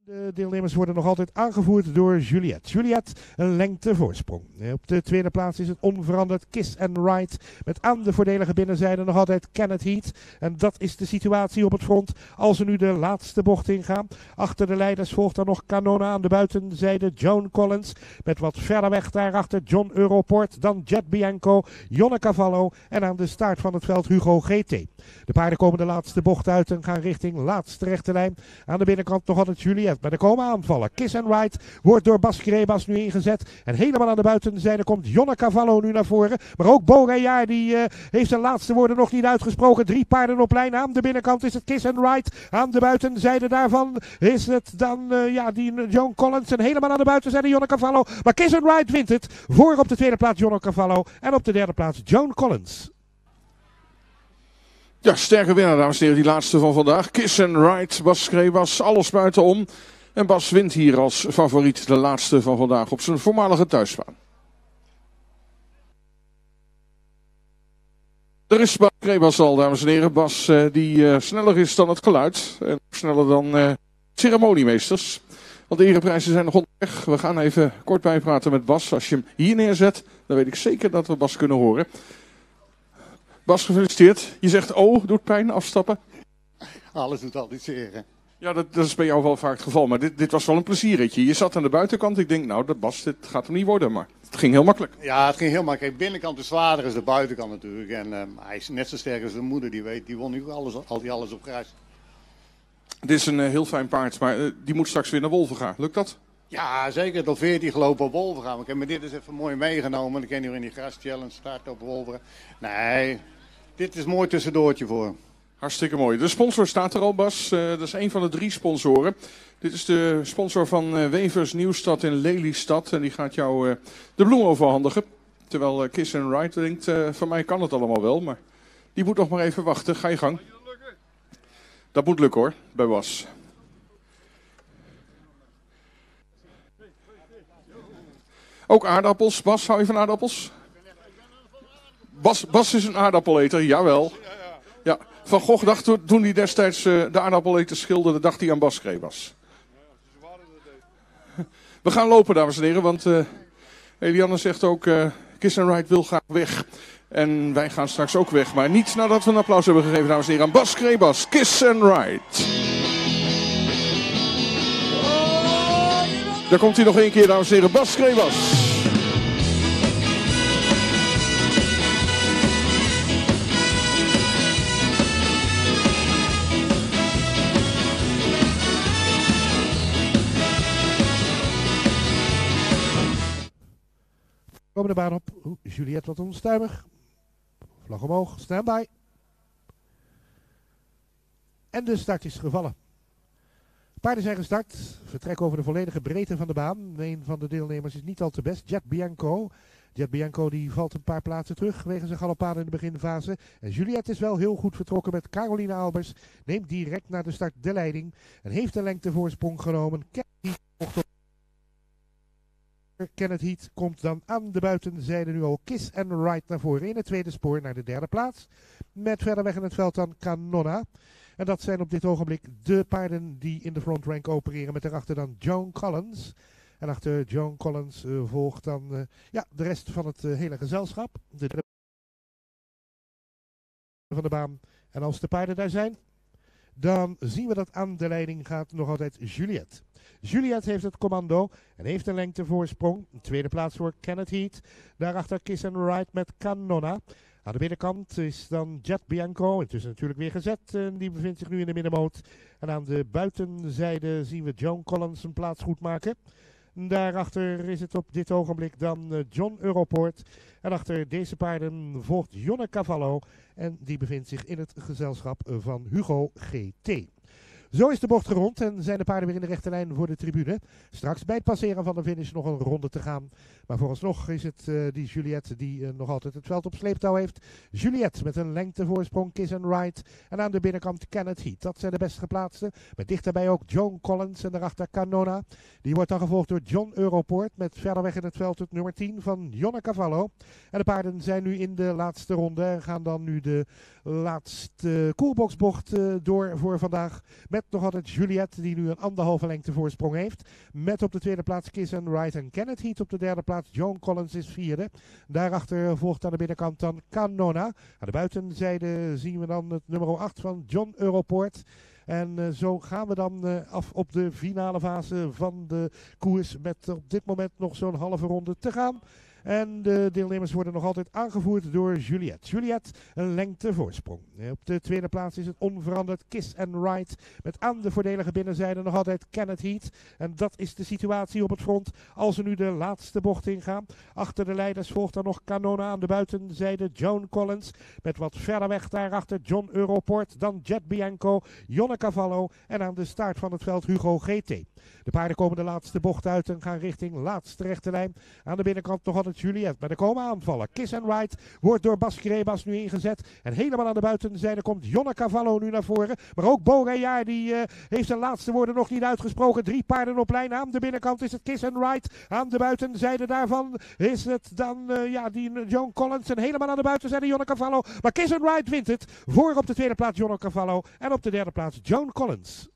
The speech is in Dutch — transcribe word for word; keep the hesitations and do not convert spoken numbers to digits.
De deelnemers worden nog altijd aangevoerd door Juliette. Juliette een lengte voorsprong. Op de tweede plaats is het onveranderd Kiss and Ride. Met aan de voordelige binnenzijde nog altijd Kenneth Heat. En dat is de situatie op het front als ze nu de laatste bocht ingaan. Achter de leiders volgt dan nog Canona aan de buitenzijde. Joan Collins met wat verder weg daarachter John Europort. Dan Jet Bianco, Jonne Cavallo en aan de staart van het veld Hugo G T. De paarden komen de laatste bocht uit en gaan richting laatste rechte lijn. Aan de binnenkant nog altijd Juliette. Maar er komen aanvallen. Kiss and Ride wordt door Bas Grebas nu ingezet. En helemaal aan de buitenzijde komt Jonne Cavallo nu naar voren. Maar ook Beauregard die uh, heeft zijn laatste woorden nog niet uitgesproken. Drie paarden op lijn. Aan de binnenkant is het Kiss and Ride. Aan de buitenzijde daarvan is het dan uh, ja, die Joan Collins. En helemaal aan de buitenzijde Jonne Cavallo. Maar Kiss and Ride wint het. Voor op de tweede plaats Jonne Cavallo. En op de derde plaats Joan Collins. Ja, sterke winnaar, dames en heren, die laatste van vandaag. Kiss and Ride, Bas Grebas, alles buitenom. En Bas wint hier als favoriet de laatste van vandaag op zijn voormalige thuisbaan. Er is Bas Grebas al, dames en heren. Bas uh, die uh, sneller is dan het geluid. En sneller dan uh, ceremoniemeesters. Want de ereprijzen zijn nog onderweg. We gaan even kort bijpraten met Bas. Als je hem hier neerzet, dan weet ik zeker dat we Bas kunnen horen. Bas, gefeliciteerd. Je zegt, oh, doet pijn, afstappen. Alles doet altijd zeer, hè? Ja, dat, dat is bij jou wel vaak het geval. Maar dit, dit was wel een plezieretje. Je zat aan de buitenkant. Ik denk, nou, dat Bas, dit gaat hem niet worden. Maar het ging heel makkelijk. Ja, het ging heel makkelijk. De binnenkant is zwaarder dan de buitenkant natuurlijk. En uh, hij is net zo sterk als zijn moeder. Die weet, die won nu alles, al die alles op grijs. Het is een uh, heel fijn paard. Maar uh, die moet straks weer naar Wolvenga. Lukt dat? Ja, zeker. Tot veertien gelopen op Wolvenga. Ik heb me dit eens even mooi meegenomen. Ik ken nu in die gras challenge start op Wolvenga. Nee, dit is een mooi tussendoortje voor hem. Hartstikke mooi. De sponsor staat er al, Bas. Uh, dat is een van de drie sponsoren. Dit is de sponsor van uh, Wevers Nieuwstad in Lelystad. En die gaat jou uh, de bloem overhandigen. Terwijl uh, Kiss and Ride denkt, uh, van mij kan het allemaal wel. Maar die moet nog maar even wachten. Ga je gang. Dat moet lukken hoor, bij Bas. Ook aardappels. Bas, hou je van aardappels? Bas, Bas is een aardappeleter, jawel. Ja. Van Gogh dacht toen hij destijds uh, de aardappeleters schilderde, dacht hij aan Bas Grebas. We gaan lopen, dames en heren, want uh, Eliane zegt ook, uh, Kiss and Ride wil graag weg. En wij gaan straks ook weg, maar niet nadat we een applaus hebben gegeven, dames en heren, aan Bas Grebas. Kiss and Ride. Daar komt hij nog één keer, dames en heren, Bas Grebas. Komen de baan op. Oeh, Juliette wat onstuimig. Vlag omhoog. Standby. En de start is gevallen. Paarden zijn gestart. Vertrek over de volledige breedte van de baan. Een van de deelnemers is niet al te best. Jet Bianco. Jet Bianco die valt een paar plaatsen terug wegens een galopade in de beginfase. En Juliette is wel heel goed vertrokken met Caroline Albers. Neemt direct na de start de leiding. En heeft een lengtevoorsprong genomen. Kenneth Heat komt dan aan de buitenzijde nu al Kiss and Ride naar voren in het tweede spoor naar de derde plaats. Met verder weg in het veld dan Canona. En dat zijn op dit ogenblik de paarden die in de front rank opereren met daarachter dan Joan Collins. En achter Joan Collins uh, volgt dan uh, ja, de rest van het uh, hele gezelschap. De van de baan. En als de paarden daar zijn, dan zien we dat aan de leiding gaat nog altijd Juliette. Juliette heeft het commando en heeft een lengtevoorsprong. Tweede plaats voor Kenneth Heat. Daarachter Kiss and Ride met Canona. Aan de binnenkant is dan Jet Bianco. Het is natuurlijk weer gezet. En die bevindt zich nu in de middenmoot. En aan de buitenzijde zien we Joan Collins een plaats goed maken. Daarachter is het op dit ogenblik dan John Europort. En achter deze paarden volgt Jonne Cavallo. En die bevindt zich in het gezelschap van Hugo G T. Zo is de bocht gerond en zijn de paarden weer in de rechte lijn voor de tribune. Straks bij het passeren van de finish nog een ronde te gaan. Maar vooralsnog is het uh, die Juliette die uh, nog altijd het veld op sleeptouw heeft. Juliette met een lengtevoorsprong, Kiss and Ride. En aan de binnenkant Kenneth Heat. Dat zijn de best geplaatste. Met dichterbij ook Joan Collins en daarachter Canona. Die wordt dan gevolgd door John Europort. Met verder weg in het veld het nummer tien van Jonne Cavallo. En de paarden zijn nu in de laatste ronde en gaan dan nu de laatste coolboxbocht uh, door voor vandaag. Met nog altijd Juliette die nu een anderhalve lengte voorsprong heeft. Met op de tweede plaats Kiss and Ride en Kenneth Heat. Op de derde plaats Joan Collins is vierde. Daarachter volgt aan de binnenkant dan Canona. Aan de buitenzijde zien we dan het nummer acht van John Europoort. En uh, zo gaan we dan uh, af op de finale fase van de koers. Met op dit moment nog zo'n halve ronde te gaan. En de deelnemers worden nog altijd aangevoerd door Juliette. Juliette een lengte voorsprong. Op de tweede plaats is het onveranderd Kiss and Ride. Met aan de voordelige binnenzijde nog altijd Kenneth Heat. En dat is de situatie op het front als we nu de laatste bocht ingaan. Achter de leiders volgt dan nog Canona aan de buitenzijde. Joan Collins met wat verder weg daarachter John Europort. Dan Jet Bianco, Jonne Cavallo en aan de staart van het veld Hugo G T. De paarden komen de laatste bocht uit en gaan richting laatste rechte lijn. Aan de binnenkant nog altijd Juliette. Maar er komen aanvallen. Kiss and Ride wordt door Bas Grebas nu ingezet. En helemaal aan de buitenzijde komt Jonne Cavallo nu naar voren. Maar ook Beauregard die uh, heeft zijn laatste woorden nog niet uitgesproken. Drie paarden op lijn. Aan de binnenkant is het Kiss and Ride. Aan de buitenzijde daarvan is het dan uh, ja, die Joan Collins. En helemaal aan de buitenzijde Jonne Cavallo. Maar Kiss and Ride wint het. Voor op de tweede plaats Jonne Cavallo. En op de derde plaats Joan Collins.